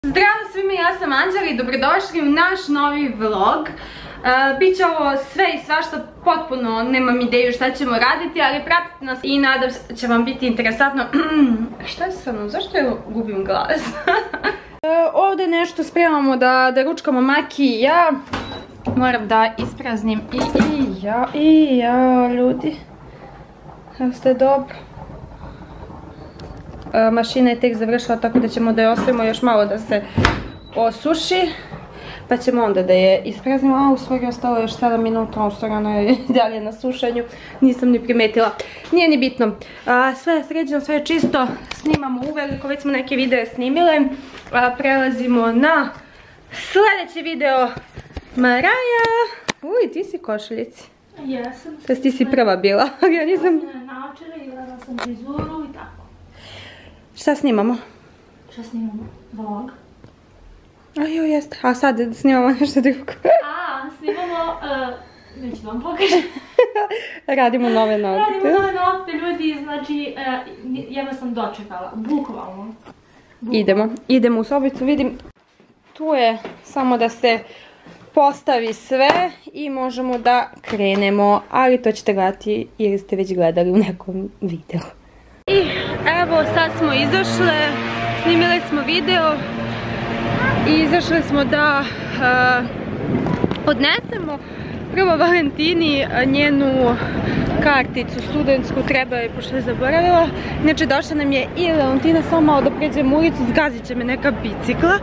Zdravo svima, ja sam Anđela i dobrodošli u naš novi vlog. Biće ovo sve i svašta, potpuno nemam ideju šta ćemo raditi, ali pratite nas i nadam se će vam biti interesantno. Šta je sa mnom? Zašto ja gubim glas? Ovdje nešto spremamo da ručkamo Maki i ja. Moram da ispraznim i ja, ljudi. Evo ste dobro. Mašina je tek završila, tako da ćemo da je ostavimo još malo da se osuši. Pa ćemo onda da je ispraznimo. A u stvari ostalo još 7 minuta, u stvari ona je dalje na sušanju. Nisam ni primetila. Nije ni bitno. Sve je sređeno, sve je čisto. Snimamo uveliko, već smo neke videe snimile. Prelazimo na sljedeći video. Maraja! Uj, ti si košuljici. Jesam. Ti si prva bila. Ja nisam... Naočare i gledala sam frizuru i tako. Šta snimamo? Šta snimamo? Vlog. Ajo, jeste. A sad snimamo nešto drugo. Snimamo... Neću vam pokažem. Radimo nove nokte. Radimo nove nokte, ljudi, znači... Jedno sam dočekala, bukvalno. Idemo u sobicu, vidim. Tu je samo da se postavi sve i možemo da krenemo. Ali to ćete gledati jer ste već gledali u nekom videu. I evo sad smo izašle, snimili smo video i izašli smo da odnesemo prvo Valentini njenu karticu studentsku, treba je, pošto je zaboravila. Inače došla nam je i Valentina, samo malo da pređem ulicu, zgazit će me neka bicikla.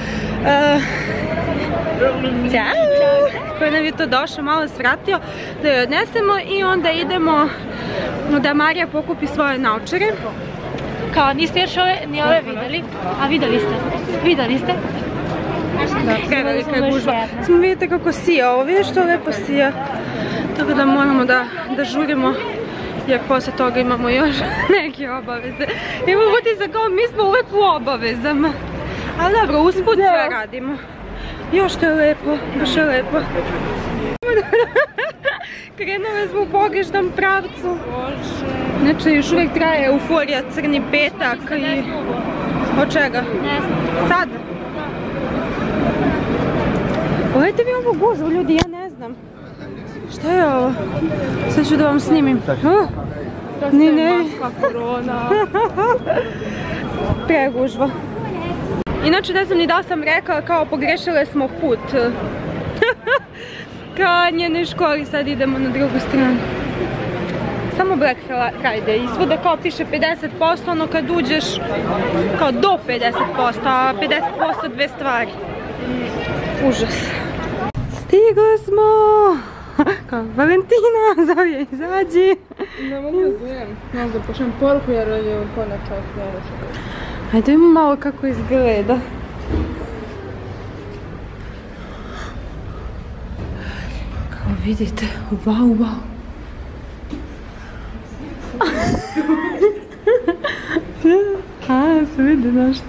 Ćao! Koji nam je to došao, malo svratio da je odnesemo i onda idemo da Marija pokupi svoje naočare. Kao, niste još ni ove vidjeli, a vidjeli ste? Da, prevelika je gužva. Samo vidite kako sija ovo, vidite što lepo sija. Tako da moramo da žurimo, jer posle toga imamo još neke obaveze. Imamo utisak kao mi smo uvek u obavezama. Ali dobro, usput sve radimo. Jo, što je lepo, baš je lepo. Krenule smo u pogrešnom pravcu. Znači, još uvijek traje euforija, crni petak i... Od čega? Ne znam. Sad? Pogledajte mi ovu gužvu, ljudi, ja ne znam. Šta je ovo? Sad ću da vam snimim. Ne. Maska korona. Pregužva. Inače, ne znam ni da sam rekla, kao pogrešile smo put. Ka njenoj školi, sad idemo na drugu stranu. Samo Black Friday i svuda kao piše 50%, ono kad uđeš kao do 50%, a 50% dve stvari. Užas. Stigle smo! Kao Valentina, zove, izađi. Ne mogu da budem, mogu da pošljem poruku jer je konačak nerošao. Ajde imamo malo kako izgleda. Kao vidite, wow. Se vidi nešto.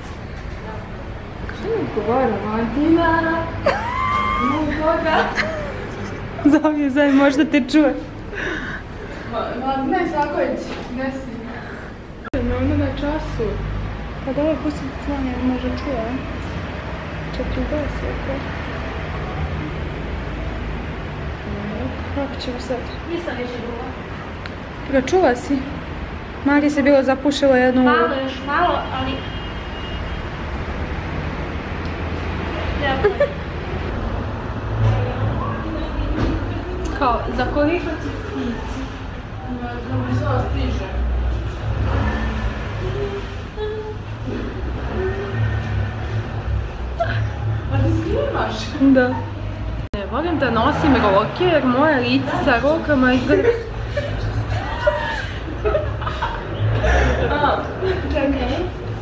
Što mi odgovara, Valentina? Mogu Boga. Zove, možda te čuje. Ne, Saković, ne si. Ne, onda na času. Pa dobro, pustim zvanje, možda čuje. 40, ok. Kako ćemo sad? Nisam više bila. Pročula si? Marija se bilo zapušila jednu... Malo, još malo, ali... Kao, za koliko će stići? Da mi sada stiže. Pa ti snimaš? Da. Ne volim da nosim roke jer moja lice sa rokama izgleda... Čekaj.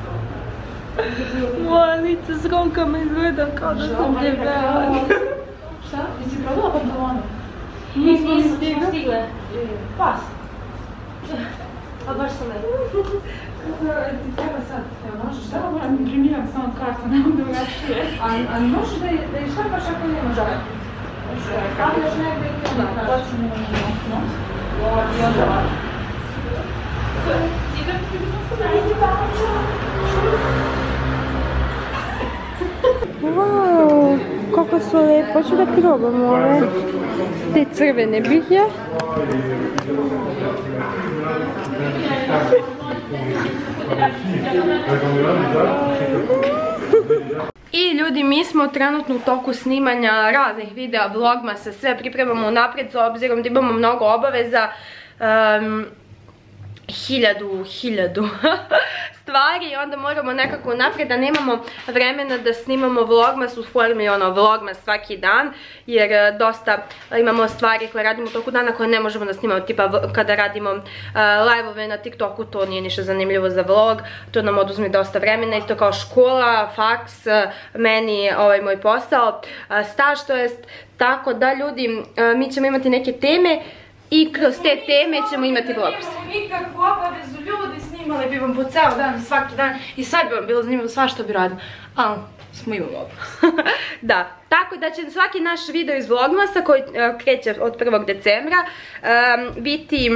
Moja lice s rokama izgleda kao da sam debela. Šta? Jesi probala pantalone? Nismo stigle. Pas. A baš sam ne. Ti treba sad, evo možeš, samo moram imprimiram samo kartu, ne mogu drugačije. Ali možeš da je šta baš ako nema žele? Stavljaš negdje i onda počinimo na nos. I onda ovako. Idem ti bismo se najdi pača. kako su lepo, hoću da probam ove. Te crvene bih ja. I ljudi, mi smo trenutno u toku snimanja raznih videa, vlogmasa, sve pripremamo naprijed s obzirom da imamo mnogo obaveza. Hiljadu stvari i onda moramo nekako naprijed da nemamo vremena da snimamo vlogmas u formi vlogmas svaki dan, jer dosta imamo stvari koje radimo u toku dana koje ne možemo da snimamo, tipa kada radimo live-ove na TikToku, to nije ništa zanimljivo za vlog, to nam oduzme dosta vremena, isto kao škola, faks, meni moj posao, staž, to jest, tako da ljudi, mi ćemo imati neke teme i kroz te teme ćemo imati vlogmas. Nemamo nikakvu obavezu, ljudi, snimali bi vam po ceo dan, svaki dan i sad bi vam bilo zanimljivo sva što bi radili, ali smo imali obavezu. Da, tako da će svaki naš video iz vlogmasa koji kreće od 1. decembra biti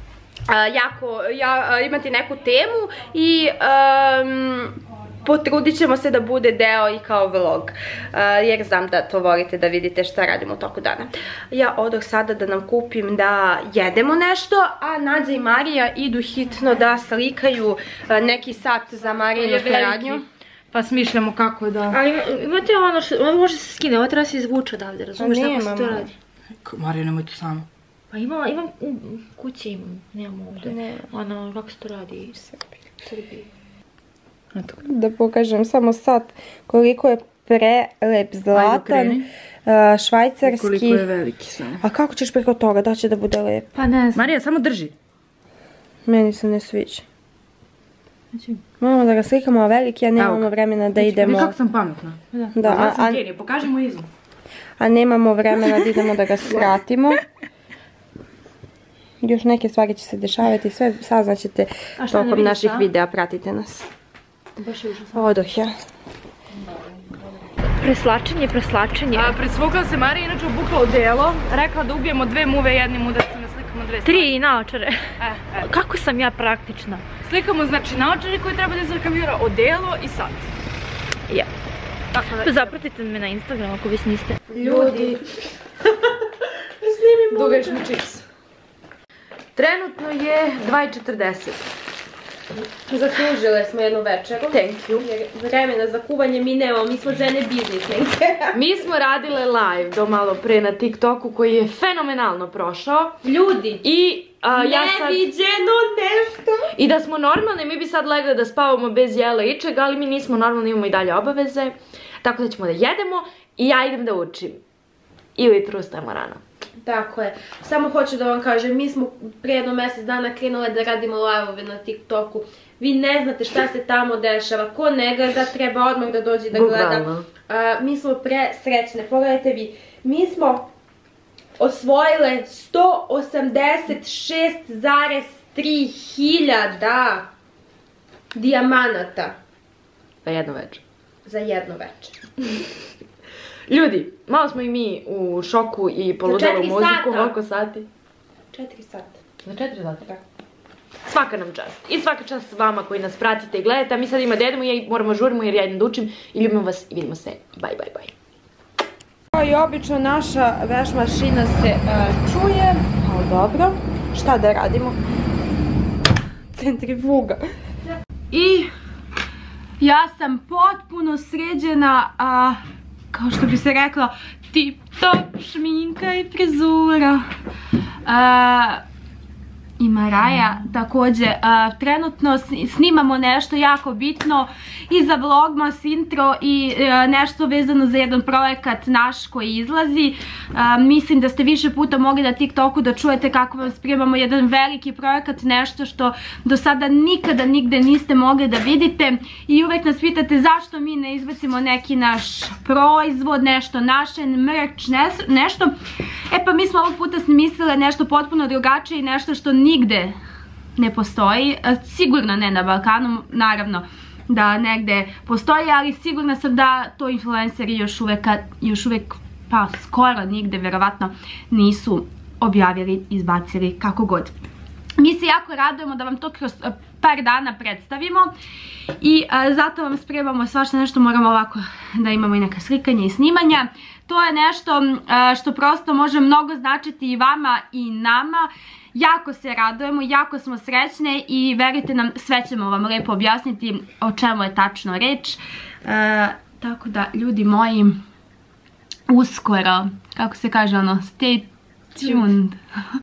imati neku temu i potrudit ćemo se da bude deo i kao vlog, jer znam da to volite da vidite šta radimo u toku dana. Ja odoh sada da nam kupim da jedemo nešto, a Nađa i Marija idu hitno da slikaju neki sat za Marijinu radnju. Pa smišljamo kako da... Ali imate ono što, može se skine, ovo treba se izvuče odavde, razumiješ kako se to radi? Marija, nemoj to samo. Pa imam, kuće imam, nemam ovdje. Ono, kako se to radi? Srbiji. Da pokažem samo sad koliko je prelep, zlatan, švajcarski. Koliko je veliki samo. A kako ćeš preko toga da će da bude lep? Pa ne znam. Marija, samo drži. Meni se ne sviđa. Moramo da ga slikamo, a veliki, a nemamo vremena da idemo. Kako sam pametna. Da, sam genij, pokažemo izum. A nemamo vremena da idemo da ga skratimo. Još neke stvari će se dešavati, sve saznaćete tokom naših videa, pratite nas. Odoh ja. Preslačenje. Presvukla se Marija, inače obukla odelo, rekla da ubijemo 2 muve jednim udarcem, slikamo 2 stvari. 3 naočare. Kako sam ja praktična. Slikamo znači naočare koje treba da izrekamira odelo i sat. Ja. Zapratite me na Instagram ako vis niste. Ljudi. Dugačni čips. Trenutno je 2:40. Zaslužile smo jednu večeru. Thank you. Jer vremena za kuvanje mi nemamo, mi smo žene biznisnice. Mi smo radile live do malo pre na TikToku koji je fenomenalno prošao. Ljudi, I neviđeno nešto. I da smo normalni, mi bi sad legli da spavamo bez jela i čega, ali mi nismo normalni, imamo i dalje obaveze. Tako da ćemo da jedemo i ja idem da učim. I ujutru ustajemo rano. Tako je. Samo hoću da vam kažem, mi smo prije jedno mjesec dana krenule da radimo live-ove na TikToku. Vi ne znate šta se tamo dešava. Ko ne gleda, treba odmah da dođe da gleda. Mi smo presrećne. Pogledajte vi. Mi smo osvojile 186,3 hiljada dijamanata. Za jedno večer. Za jedno večer. Ljudi, malo smo i mi u šoku i poludelu muziku. Koliko sati? 4 sata. Za 4 sata? Da. Svaka nam čast. I svaka čast vama koji nas pratite i gledate. A mi sad ima da jedemo i moramo žurimo jer ja idem da učim. I ljubimo vas i vidimo se. Bye, bye, bye. Kao i obično, naša veš mašina se čuje. Ali dobro. Šta da radimo? Centrifuga. I ja sam potpuno sređena, kao što bi se rekla, tip top šminka i frizura. I Maraja također. Trenutno snimamo nešto jako bitno i za vlogmas, intro i nešto vezano za jedan projekat naš koji izlazi. Mislim da ste više puta mogli na TikToku da čujete kako vam spremamo jedan veliki projekat, nešto što do sada nikada nigde niste mogli da vidite i uvek nas pitate zašto mi ne izbacimo neki naš proizvod, nešto naše, merch, nešto. E pa mi smo ovog puta smislile nešto potpuno drugačije i nešto što nigde ne postoji, sigurno ne na Balkanu, naravno da negde postoji, ali sigurna sam da to influenceri još uvek pa skoro nigde verovatno nisu objavili, izbacili, kako god. Mi se jako radujemo da vam to kroz par dana predstavimo i zato vam spremamo svašta nešto, moramo ovako da imamo i neka slikanja i snimanja. To je nešto što prosto može mnogo značiti i vama i nama. Jako se radujemo, jako smo srećne i verujte nam, sve ćemo vam lepo objasniti o čemu je tačno reč. Tako da, ljudi moji, uskoro, kako se kaže ono, stay tuned.